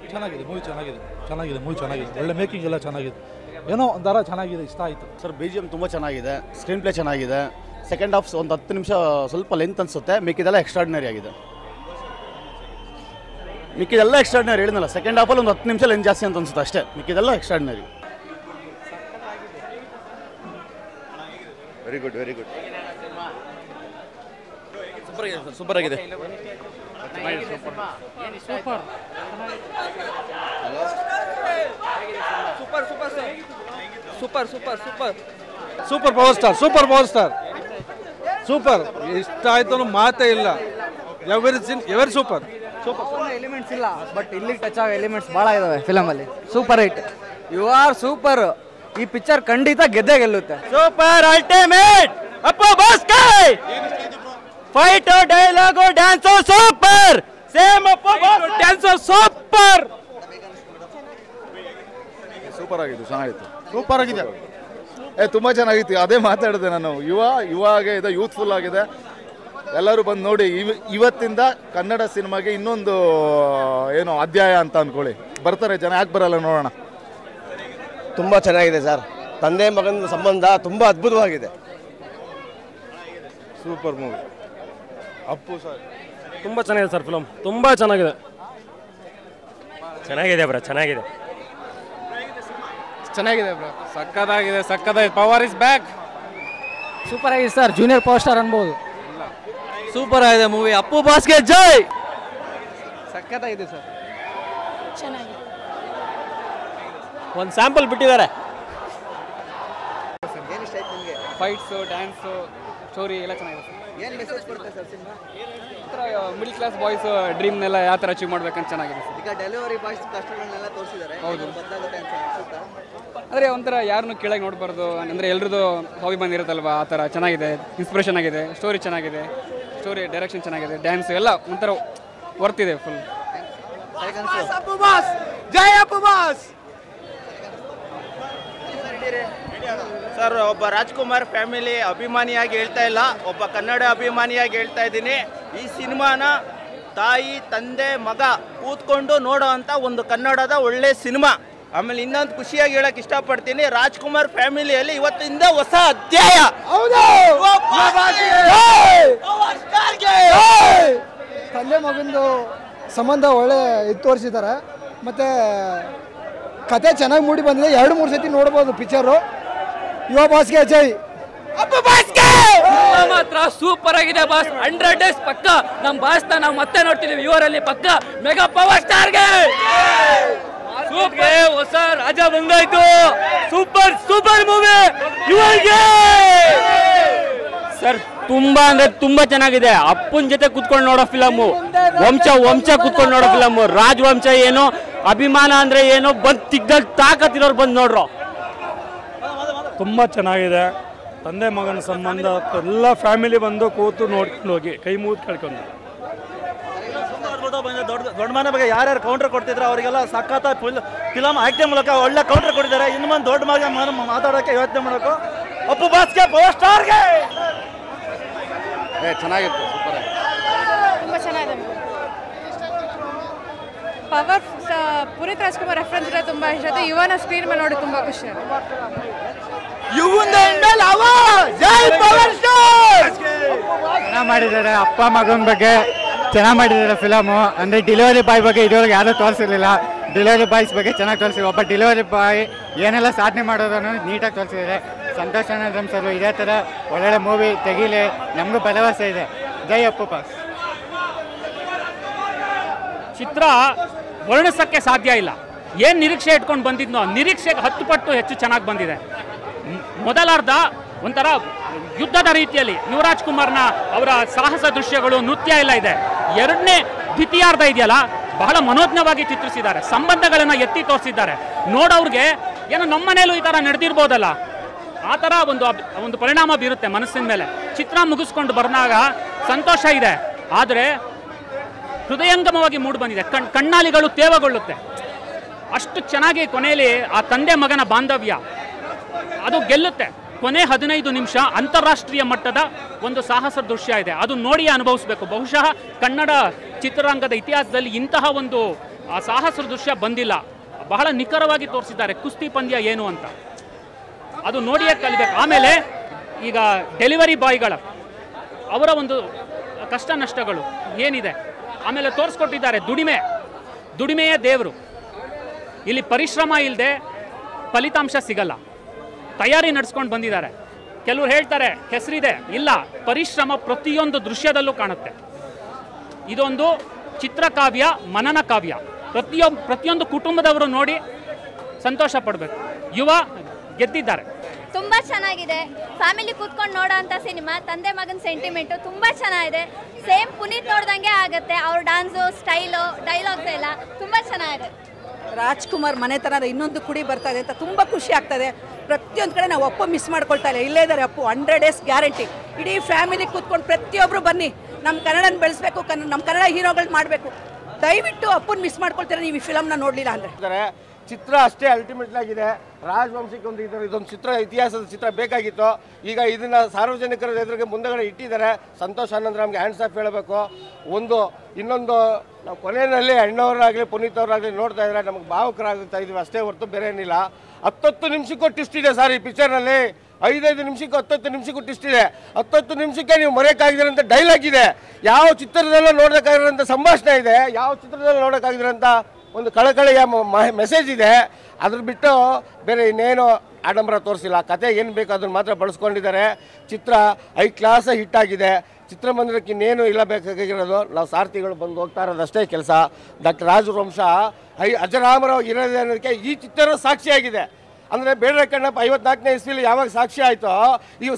ಚೆನ್ನಾಗಿದೆ ಮೂವಿ ಚೆನ್ನಾಗಿದೆ ಒಳ್ಳೆ ಮೇಕಿಂಗ್ ಎಲ್ಲ ಚೆನ್ನಾಗಿದೆ ಏನೋ ಒಂಥರ ಚೆನ್ನಾಗಿದೆ ಇಷ್ಟ ಆಯಿತು ಸರ್ BGM ತುಂಬ ಚೆನ್ನಾಗಿದೆ, ಸ್ಕ್ರೀನ್ ಪ್ಲೇ ಚೆನ್ನಾಗಿದೆ. ಸೆಕೆಂಡ್ ಹಾಫ್ ಒಂದು 10 ನಿಮಿಷ ಸ್ವಲ್ಪ ಲೆಂತ್ ಅನಿಸುತ್ತೆ, ಮಿಕ್ಕಿದೆಲ್ಲ ಎಕ್ಸ್ಟ್ರಾರ್ಡಿನರಿ ಆಗಿದೆ. ಮಿಕ್ಕಿದೆಲ್ಲ ಎಕ್ಸ್ಟ್ರಾರ್ಡಿನರಿ ಹೇಳಿದ್ನಲ್ಲ, ಸೆಕೆಂಡ್ ಹಾಫಲ್ಲಿ ಒಂದು 10 ನಿಮಿಷ ಲೆಂತ್ ಜಾಸ್ತಿ ಅಂತ ಅನ್ಸುತ್ತೆ ಅಷ್ಟೇ, ಮಿಕ್ಕಿದೆಲ್ಲ ಎಕ್ಸ್ಟ್ರಾರ್ಡಿನರಿ. ವೆರಿ ಗುಡ್ ಸೂಪರ್ ಆಗಿದೆ. ಸೂಪರ್ ಪವರ್ ಸ್ಟಾರ್ ಸೂಪರ್ ಇಷ್ಟ ಆಯ್ತು ಅನ್ನೋ ಮಾತೇ ಇಲ್ಲ. ಎವರಿ ಸೂಪರ್ ಎಲಿಮೆಂಟ್ಸ್ ಇಲ್ಲ, ಬಟ್ ಇಲ್ಲಿ ಟಚ್ ಆಗೋ ಎಲಿಮೆಂಟ್ಸ್ ಭಾಳ ಇದಾವೆ ಫಿಲಮಲ್ಲಿ. Super hit, you are super. ಈ ಪಿಕ್ಚರ್ ಖಂಡಿತ ಗೆಲ್ಲುತ್ತೆ. ಸೂಪರ್ ಅಲ್ಟಿಮೇಟ್ ಅಪ್ಪು ಬಾಸ್ಕೆ fight dialogue dance super. Same Appu dance super ಆಗಿದೆ, ಚೆನ್ನಾಗಿತ್ತು. ಸೂಪರ್ ಆಗಿದೆ, ತುಂಬ ಚೆನ್ನಾಗಿತ್ತು. ಅದೇ ಮಾತಾಡಿದೆ ನಾನು. ಯುವ ಆಗಿದೆ, ಯೂತ್ಫುಲ್ ಆಗಿದೆ. ಎಲ್ಲರೂ ಬಂದು ನೋಡಿ. ಇವತ್ತಿಂದ ಕನ್ನಡ ಸಿನಿಮಾಗೆ ಇನ್ನೊಂದು ಏನು ಅಧ್ಯಾಯ ಅಂತ ಅಂದ್ಕೊಳ್ಳಿ. ಬರ್ತಾರೆ ಜನ, ಯಾಕೆ ಬರಲ್ಲ ನೋಡೋಣ. ತುಂಬ ಚೆನ್ನಾಗಿದೆ ಸರ್. ತಂದೆ ಮಗನ ಸಂಬಂಧ ತುಂಬ ಅದ್ಭುತವಾಗಿದೆ. Super movie. ಅಪ್ಪು ಸರ್ ತುಂಬ ಚೆನ್ನಾಗಿದೆ ಸರ್. ಫಿಲಮ್ ತುಂಬ ಚೆನ್ನಾಗಿದೆ ಬ್ರೋ. ಚೆನ್ನಾಗಿದೆ ಬ್ರೋ. ಸಕ್ಕತ್ತಾಗಿದೆ. Power is back. ಸೂಪರ್ ಆಗಿದೆ ಸರ್. ಜೂನಿಯರ್ ಪವರ್ ಸ್ಟಾರ್ ಅನ್ಬೋದು. ಸೂಪರ್ ಆಗಿದೆ ಮೂವಿ. ಅಪ್ಪು ಬಾಸ್ಗೆ ಜೈ. ಸಕ್ಕತ್ತಾಗಿದೆ ಸರ್. ಚೆನ್ನಾಗಿದೆ. ಒಂದು ಸ್ಯಾಂಪಲ್ ಬಿಟ್ಟಿದ್ದಾರೆ. ಫೈಟ್ಸು, ಡ್ಯಾನ್ಸು, ಸ್ಟೋರಿ ಎಲ್ಲ ಚೆನ್ನಾಗಿದೆ ಸರ್. ಏನು ಮೆಸೇಜ್ ಕೊಡುತ್ತೆ sir cinema? Middle class boys ಡ್ರೀಮ್ನೆಲ್ಲ ಯಾವ ಥರ ಅಚೀವ್ ಮಾಡ್ಬೇಕಂತ ಚೆನ್ನಾಗಿದೆ ಸರ್. ಈಗ ಡೆಲಿವರಿ ಬಾಯ್ಸ್ ಕಷ್ಟಗಳನ್ನೆಲ್ಲ ತೋರಿಸಿದ್ದಾರೆ. ಹೌದು, ಬದಲಾಗುತ್ತೆ ಅಂತ ಅನ್ಸುತ್ತಾ? ಅಂದರೆ ಒಂಥರ ಯಾರನ್ನು ಕೆಳಗೆ ನೋಡಬಾರ್ದು, ಅಂದರೆ ಎಲ್ರದ್ದು ಹಾಬಿ ಬಂದಿರುತ್ತಲ್ವ, ಆ ಥರ ಚೆನ್ನಾಗಿದೆ. ಇನ್ಸ್ಪಿರೇಷನ್ ಆಗಿದೆ, ಸ್ಟೋರಿ ಚೆನ್ನಾಗಿದೆ, ಸ್ಟೋರಿ ಡೈರೆಕ್ಷನ್ ಚೆನ್ನಾಗಿದೆ, ಡ್ಯಾನ್ಸ್ ಎಲ್ಲ ಒಂಥರ ವರ್ತಿದೆ ಫುಲ್. ಜೈ ಅಪ್ಪು ಬಾಸ್. ಸರ್, ಒಬ್ಬ ರಾಜ್ಕುಮಾರ್ ಫ್ಯಾಮಿಲಿ ಅಭಿಮಾನಿಯಾಗಿ ಹೇಳ್ತಾ ಇಲ್ಲ, ಒಬ್ಬ ಕನ್ನಡ ಅಭಿಮಾನಿಯಾಗಿ ಹೇಳ್ತಾ ಇದ್ದೀನಿ. ಈ ಸಿನಿಮಾನ ತಾಯಿ, ತಂದೆ, ಮಗ ಕೂತ್ಕೊಂಡು ನೋಡೋ ಅಂಥ ಒಂದು ಕನ್ನಡದ ಒಳ್ಳೆ ಸಿನಿಮಾ. ಆಮೇಲೆ ಇನ್ನೊಂದು ಖುಷಿಯಾಗಿ ಹೇಳಕ್ ಇಷ್ಟಪಡ್ತೀನಿ, ರಾಜ್ಕುಮಾರ್ ಫ್ಯಾಮಿಲಿಯಲ್ಲಿ ಇವತ್ತಿಂದ ಹೊಸ ಅಧ್ಯಾಯ. ತಂದೆ ಮಗಂದು ಸಂಬಂಧ ಒಳ್ಳೆ ಇದು ತೋರಿಸಿದ್ದಾರೆ. ಮತ್ತು ಕತೆ ಚೆನ್ನಾಗಿ ಮೂಡಿ ಬಂದಿದೆ. 2-3 ಸತಿ ನೋಡ್ಬೋದು ಪಿಕ್ಚರು. ಯುವ ಬಾಸ್ಗೆ ಜೈ. ಮಾತ್ರ ಸೂಪರ್ ಆಗಿದೆ ಬಾಸ್. 100 ಡೇಸ್ ಪಕ್ಕ ನಮ್ಮ ಬಾಸ್ನ ನಾವು ಮತ್ತೆ ನೋಡ್ತಿದ್ದೀವಿ. ಇವರಲ್ಲಿ ಪಕ್ಕ ಮೆಗಾ ಪವರ್ ಸ್ಟಾರ್ಗೆ ಹೊಸ ರಾಜ ಬಂದಾಯ್ತು. ಸೂಪರ್ ಮೂವಿ ಇವರಿಗೆ ಸರ್. ತುಂಬಾ ಅಂದ್ರೆ ತುಂಬಾ ಚೆನ್ನಾಗಿದೆ. ಅಪ್ಪನ ಜೊತೆ ಕುತ್ಕೊಂಡು ನೋಡೋ ಫಿಲಮು, ವಂಶ ಕುತ್ಕೊಂಡು ನೋಡೋ ಫಿಲಮು. ರಾಜವಂಶ ಏನು, ಅಭಿಮಾನ ಅಂದ್ರೆ ಏನು, ಬಂದ್ ತಿಗ್ದಲ್ಲಿ ತಾಕತ್ತಿರೋರು ಬಂದು ನೋಡ್ರು. ತುಂಬ ಚೆನ್ನಾಗಿದೆ. ತಂದೆ ಮಗನ ಸಂಬಂಧ ಎಲ್ಲ ಫ್ಯಾಮಿಲಿ ಬಂದು ಕೂತು ನೋಡ್ಕೊಂಡು ಹೋಗಿ ಕೈ ಮುಗಿದು ಕೇಳ್ಕೊಂಡು. ದೊಡ್ಡ ಮನೆ ಬಗ್ಗೆ ಯಾರ್ಯಾರು ಕೌಂಟರ್ ಕೊಡ್ತಿದ್ರು ಅವರಿಗೆಲ್ಲ ಸಖತ್ ಫಿಲಮ್ ಆಕ್ಟಿಂಗ್ ಮೂಲಕ ಒಳ್ಳೆ ಕೌಂಟರ್ ಕೊಟ್ಟಿದ್ದಾರೆ. ಇನ್ನು ಮುಂದೆ ದೊಡ್ಡ ಮಗ ಮಾತಾಡೋಕ್ಕೆ ಯೋಚನೆ ಮಾಡೋಕ್ಕೂ ಅಪ್ಪು ಬಾಸ್ಗೆ ಪವರ್ ಸ್ಟಾರ್ಗೆ. ಚೆನ್ನಾಗಿತ್ತು, ಸೂಪರ್ ಆಗಿ. ತುಂಬ ಚೆನ್ನಾಗಿದೆ. ಪವರ್ ಪುನೀತ್ ರಾಜ್ಕುಮಾರ್ ರೆಫರೆನ್ಸ್ ಇರೋ ತುಂಬ ಇಷ್ಟ ಆಯ್ತು. ಯುವನ ಸ್ಕ್ರೀನ್ ಮೇಲೆ ನೋಡಿ ತುಂಬ ಖುಷಿ ಆಯ್ತು. ಚೆನ್ನಾಗಿ ಮಾಡಿದ್ದಾರೆ. ಅಪ್ಪ ಮಗನ ಬಗ್ಗೆ ಚೆನ್ನಾಗಿ ಮಾಡಿದ್ದಾರೆ ಫಿಲಮು. ಅಂದರೆ ಡೆಲಿವರಿ ಬಾಯ್ ಬಗ್ಗೆ ಇದುವರೆಗೆ ಯಾರೂ ತೋರಿಸಿರಲಿಲ್ಲ. ಡೆಲಿವರಿ ಬಾಯ್ಸ್ ಬಗ್ಗೆ ಚೆನ್ನಾಗಿ ತೋರಿಸಿದ್ರು. ಒಬ್ಬ ಡೆಲಿವರಿ ಬಾಯ್ ಏನೆಲ್ಲ ಸಾಧನೆ ಮಾಡೋದನ್ನು ನೀಟಾಗಿ ತೋರಿಸಿದ್ದಾರೆ. ಸಂತೋಷ್ ಅನಂತಮ್ ಸರ್ ಇದೇ ಥರ ಒಳ್ಳೊಳ್ಳೆ ಮೂವಿ ತೆಗೀಲಿ, ನಮಗೂ ಭರವಸೆ ಇದೆ. ಜೈ ಅಪ್ಪು ಬಾಸ್. ಚಿತ್ರ ವರ್ಣಿಸೋಕ್ಕೆ ಸಾಧ್ಯ ಇಲ್ಲ. ಏನು ನಿರೀಕ್ಷೆ ಇಟ್ಕೊಂಡು ಬಂದಿದ್ನೋ ನಿರೀಕ್ಷೆಗೆ 10 ಪಟ್ಟು ಹೆಚ್ಚು ಚೆನ್ನಾಗಿ ಬಂದಿದೆ. ಮೊದಲಾರ್ಧ ಒಂಥರ ಯುದ್ಧದ ರೀತಿಯಲ್ಲಿ ಯುವರಾಜ್ ಕುಮಾರ್ನ ಅವರ ಸಾಹಸ ದೃಶ್ಯಗಳು, ನೃತ್ಯ ಎಲ್ಲ ಇದೆ. ಎರಡನೇ ದ್ವಿತೀಯಾರ್ಧ ಇದೆಯಲ್ಲ, ಬಹಳ ಮನೋಜ್ಞವಾಗಿ ಚಿತ್ರಿಸಿದ್ದಾರೆ. ಸಂಬಂಧಗಳನ್ನು ಎತ್ತಿ ತೋರಿಸಿದ್ದಾರೆ. ನೋಡೋರಿಗೆ ಏನೋ ನಮ್ಮ ಮನೇಲೂ ಈ ಥರ ನಡೆದಿರ್ಬೋದಲ್ಲ, ಆ ಥರ ಒಂದು ಪರಿಣಾಮ ಬೀರುತ್ತೆ ಮನಸ್ಸಿನ ಮೇಲೆ. ಚಿತ್ರ ಮುಗಿಸ್ಕೊಂಡು ಬಂದಾಗ ಸಂತೋಷ ಇದೆ, ಆದರೆ ಹೃದಯಂಗಮವಾಗಿ ಮೂಡಿ ಬಂದಿದೆ. ಕಣ್ಣಾಲಿಗಳು ತೇವಗೊಳ್ಳುತ್ತೆ. ಅಷ್ಟು ಚೆನ್ನಾಗಿ ಕೊನೆಯಲ್ಲಿ ಆ ತಂದೆ ಮಗನ ಬಾಂಧವ್ಯ ಅದು ಗೆಲ್ಲುತ್ತೆ. ಕೊನೆ 15 ನಿಮಿಷ ಅಂತಾರಾಷ್ಟ್ರೀಯ ಮಟ್ಟದ ಒಂದು ಸಾಹಸ ದೃಶ್ಯ ಇದೆ. ಅದು ನೋಡಿ ಅನುಭವಿಸಬೇಕು. ಬಹುಶಃ ಕನ್ನಡ ಚಿತ್ರರಂಗದ ಇತಿಹಾಸದಲ್ಲಿ ಇಂತಹ ಒಂದು ಆ ಸಾಹಸದ ದೃಶ್ಯ ಬಂದಿಲ್ಲ. ಬಹಳ ನಿಖರವಾಗಿ ತೋರಿಸಿದ್ದಾರೆ ಕುಸ್ತಿ ಪಂದ್ಯ ಏನು ಅಂತ, ಅದು ನೋಡಿಯೇ ಕಲಿಬೇಕು. ಆಮೇಲೆ ಈಗ ಡೆಲಿವರಿ ಬಾಯ್ಗಳ ಅವರ ಒಂದು ಕಷ್ಟ ನಷ್ಟಗಳು ಏನಿದೆ, ಆಮೇಲೆ ತೋರಿಸ್ಕೊಟ್ಟಿದ್ದಾರೆ. ದುಡಿಮೆಯೇ ದೇವರು. ಇಲ್ಲಿ ಪರಿಶ್ರಮ ಇಲ್ಲದೆ ಫಲಿತಾಂಶ ಸಿಗಲ್ಲ. ತಯಾರಿ ನಡೆಸ್ಕೊಂಡು ಬಂದಿದ್ದಾರೆ. ಕೆಲವರು ಹೇಳ್ತಾರೆ ಹೆಸರಿದೆ, ಇಲ್ಲ, ಪರಿಶ್ರಮ ಪ್ರತಿಯೊಂದು ದೃಶ್ಯದಲ್ಲೂ ಕಾಣುತ್ತೆ. ಇದೊಂದು ಚಿತ್ರಕಾವ್ಯ, ಮನನ ಕಾವ್ಯ. ಪ್ರತಿಯೊಂದು ಕುಟುಂಬದವರು ನೋಡಿ ಸಂತೋಷ ಪಡಬೇಕು. ಯುವ ಗೆದ್ದಿದ್ದಾರೆ. ತುಂಬ ಚೆನ್ನಾಗಿದೆ. ಫ್ಯಾಮಿಲಿ ಕೂತ್ಕೊಂಡು ನೋಡೋ ಅಂಥ ಸಿನಿಮಾ. ತಂದೆ ಮಗನ ಸೆಂಟಿಮೆಂಟು ತುಂಬ ಚೆನ್ನಾಗಿದೆ. ಸೇಮ್ ಪುನೀತ್ ನೋಡ್ದಂಗೆ ಆಗುತ್ತೆ. ಅವ್ರ ಡ್ಯಾನ್ಸು, ಸ್ಟೈಲು, ಡೈಲಾಗ್ಸ್ ಎಲ್ಲ ತುಂಬ ಚೆನ್ನಾಗಿದೆ. ರಾಜ್ಕುಮಾರ್ ಮನೆ ಥರ ಇನ್ನೊಂದು ಕುಡಿ ಬರ್ತಾ ಇದೆ ಅಂತ ತುಂಬ ಖುಷಿ ಆಗ್ತದೆ. ಪ್ರತಿಯೊಂದು ಕಡೆ ನಾವು ಅಪ್ಪ ಮಿಸ್ ಮಾಡ್ಕೊಳ್ತಾ ಇಲ್ಲ. ಇಲ್ಲೇ ಇದ್ದಾರೆ ಅಪ್ಪು, 100 ಡೇಸ್ ಗ್ಯಾರಂಟಿ. ಇಡೀ ಫ್ಯಾಮಿಲಿ ಕೂತ್ಕೊಂಡು ಪ್ರತಿಯೊಬ್ಬರು ಬನ್ನಿ, ನಮ್ಮ ಕನ್ನಡನ ಬೆಳೆಸಬೇಕು, ನಮ್ಮ ಕನ್ನಡ ಹೀರೋಗಳು ಮಾಡಬೇಕು. ದಯವಿಟ್ಟು ಅಪ್ಪನ ಮಿಸ್ ಮಾಡ್ಕೊಳ್ತಾರೆ ನೀವು ಈ ಫಿಲಮ್ನ ನೋಡಲಿಲ್ಲ ಅಂದರೆ. ಚಿತ್ರ ಅಷ್ಟೇ ಅಲ್ಟಿಮೇಟ್ ಆಗಿದೆ. ರಾಜವಂಶಕ್ಕೆ ಒಂದು ಇದೊಂದು ಚಿತ್ರ, ಇತಿಹಾಸದ ಚಿತ್ರ ಬೇಕಾಗಿತ್ತು. ಈಗ ಇದನ್ನು ಸಾರ್ವಜನಿಕರ ಎದುರಿಗೆ ಮುಂದಗಡೆ ಇಟ್ಟಿದ್ದಾರೆ. ಸಂತೋಷ್ ಆನಂದ್ ರಾಮ್ಗೆ ಹ್ಯಾಂಡ್ಸ್ ಆಫ್ ಹೇಳಬೇಕು. ಇನ್ನೊಂದು ನಾವು ಕೊನೆಯಲ್ಲಿ ಅಣ್ಣವರಾಗಲಿ ಪುನೀತ್ ಅವರಾಗಲಿ ನೋಡ್ತಾ ಇದ್ದಾರೆ, ನಮಗೆ ಭಾವುಕರಾಗ್ತಾ ಇದೀವಿ ಅಷ್ಟೇ ಹೊರತು ಬೇರೆ ಏನಿಲ್ಲ. 10 ನಿಮಿಷಕ್ಕೂ ಟ್ವಿಸ್ಟ್ ಇದೆ ಸರ್ ಈ ಪಿಕ್ಚರ್ನಲ್ಲಿ. 5 ನಿಮಿಷಕ್ಕೂ 10 ನಿಮಿಷಕ್ಕೂ ಟ್ವಿಸ್ಟ್ ಇದೆ. 10 ನಿಮಿಷಕ್ಕೆ ನೀವು ಮರೆಯೋಕ್ಕಾಗಿರೋಂಥ ಡೈಲಾಗ್ ಇದೆ. ಯಾವ ಚಿತ್ರದಲ್ಲೂ ನೋಡೋಕ್ಕಾಗಿರೋಂಥ ಸಂಭಾಷಣೆ ಇದೆ. ಯಾವ ಚಿತ್ರದಲ್ಲಿ ನೋಡೋಕ್ಕಾಗಿರೋಂಥ ಒಂದು ಕಳಕಳಿಯ ಮೆಸೇಜ್ ಇದೆ. ಅದ್ರ ಬಿಟ್ಟು ಬೇರೆ ಇನ್ನೇನು ಆಡಂಬರ ತೋರಿಸಿಲ್ಲ. ಕತೆ ಏನು ಬೇಕು ಅದನ್ನು ಮಾತ್ರ ಬಳಸ್ಕೊಂಡಿದ್ದಾರೆ. ಚಿತ್ರ ಹೈ ಕ್ಲಾಸ್ ಹಿಟ್ ಆಗಿದೆ. ಚಿತ್ರಮಂದಿರಕ್ಕೆ ಇನ್ನೇನು ಇಲ್ಲ ಬೇಕಾಗಿರೋದು. ನಾವು ಸಾರಥಿಗಳು ಬಂದು ಹೋಗ್ತಾ ಇರೋದಷ್ಟೇ ಕೆಲಸ. ಡಾಕ್ಟರ್ ರಾಜವಂಶ ಅಜರಾಮರವಾಗಿ ಇರೋದೇ ಅನ್ನೋದಕ್ಕೆ ಈ ಚಿತ್ರ ಸಾಕ್ಷಿಯಾಗಿದೆ. ಅಂದರೆ ಬೇಡರ ಕಣ್ಣಪ್ಪ 54ನೇ ಇಸ್ವಿಲಿ ಯಾವಾಗ ಸಾಕ್ಷಿ ಆಯಿತೋ, ಈಗ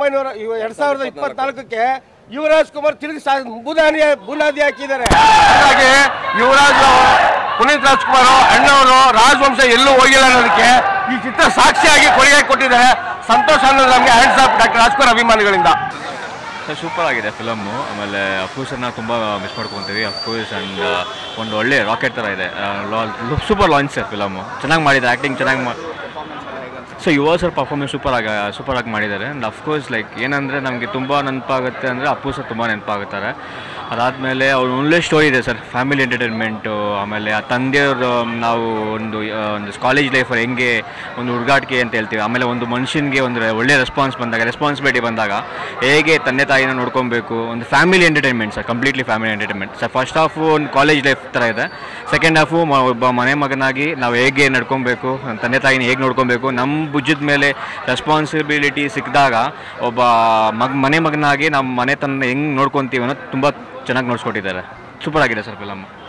2024ಕ್ಕೆ ಯುವರಾಜ್ ಕುಮಾರ್ ತಿರುಗಿ ಬುನಾದಿ ಹಾಕಿದ್ದಾರೆ. ಹಾಗಾಗಿ ಯುವರಾಜ್, ಪುನೀತ್ ರಾಜ್ಕುಮಾರ್, ಅಣ್ಣವರು, ರಾಜವಂಶ ಎಲ್ಲೂ ಹೋಗಿಲ್ಲ ಅನ್ನೋದಕ್ಕೆ ಈ ಚಿತ್ರ ಸಾಕ್ಷಿಯಾಗಿ ಕೊಡುಗೆ ಕೊಟ್ಟಿದ್ದಾರೆ. ಸಂತೋಷ್ ಅನ್ನೋದು ನಮಗೆ ಹ್ಯಾಂಡ್ಸ್ ಆಫ್ ಡಾಕ್ಟರ್ ರಾಜ್ಕುಮಾರ್ ಅಭಿಮಾನಿಗಳಿಂದ. ಸೂಪರ್ ಆಗಿದೆ ಫಿಲಮ್ಮು. ಆಮೇಲೆ ಅಫ್ಕೋರ್ಸನ್ನು ತುಂಬ ಮಿಸ್ ಮಾಡ್ಕೊತೀವಿ ಅಫ್ಕೋರ್ಸ್. ಆ್ಯಂಡ್ ಒಂದು ಒಳ್ಳೆ ರಾಕೆಟ್ ಥರ ಇದೆ. Super launch film. ಚೆನ್ನಾಗಿ ಮಾಡಿದ್ದಾರೆ, ಆ್ಯಕ್ಟಿಂಗ್ ಚೆನ್ನಾಗಿ ಸೊ ಯುವ ಸರ್ ಪರ್ಫಾರ್ಮೆನ್ಸ್ ಸೂಪರಾಗಿ ಮಾಡಿದ್ದಾರೆ. ಆ್ಯಂಡ್ ಅಫ್ಕೋರ್ಸ್ ಲೈಕ್ ಏನಂದರೆ ನಮಗೆ ತುಂಬ ನೆನಪಾಗುತ್ತೆ ಅಂದರೆ ಅಪ್ಪು ಸರ್ ತುಂಬ ನೆನಪಾಗುತ್ತಾರೆ. ಅದಾದಮೇಲೆ ಅವ್ರು ಒಳ್ಳೆ ಸ್ಟೋರಿ ಇದೆ ಸರ್, ಫ್ಯಾಮಿಲಿ ಎಂಟರ್ಟೈನ್ಮೆಂಟು. ಆಮೇಲೆ ಆ ತಂದೆಯವರು ನಾವು ಒಂದು ಕಾಲೇಜ್ ಲೈಫಲ್ಲಿ ಹೆಂಗೆ ಒಂದು ಹುಡುಗಾಟಿಕೆ ಅಂತ ಹೇಳ್ತೀವಿ, ಆಮೇಲೆ ಒಂದು ಮನುಷ್ಯನಿಗೆ ಒಂದು ಒಳ್ಳೆ ರೆಸ್ಪಾನ್ಸಿಬಿಲಿಟಿ ಬಂದಾಗ ಹೇಗೆ ತಂದೆ ತಾಯಿನ ನೋಡ್ಕೊಬೇಕು. ಒಂದು family entertainment sir, completely family entertainment sir. First half ಒಂದು ಕಾಲೇಜ್ ಲೈಫ್ ಥರ ಇದೆ. ಸೆಕೆಂಡ್ ಹಾಫು ಒಬ್ಬ ಮನೆ ಮಗನಾಗಿ ನಾವು ಹೇಗೆ ನಡ್ಕೊಬೇಕು, ತಂದೆ ತಾಯಿನ ಹೇಗೆ ನೋಡ್ಕೊಬೇಕು, ನಮ್ಮ ಭುಜದ ಮೇಲೆ ರೆಸ್ಪಾನ್ಸಿಬಿಲಿಟಿ ಸಿಕ್ಕಿದಾಗ ಒಬ್ಬ ಮನೆ ಮಗನಾಗಿ ನಮ್ಮ ಮನೆ ತನ್ನ ಹೆಂಗೆ ನೋಡ್ಕೊತೀವಿ ಅನ್ನೋದು ತುಂಬ ಚೆನ್ನಾಗಿ ನೋಡ್ಸ್ಕೊಟ್ಟಿದ್ದಾರೆ. ಸೂಪರ್ ಆಗಿದೆ ಸರ್ ಫಿಲಮ್.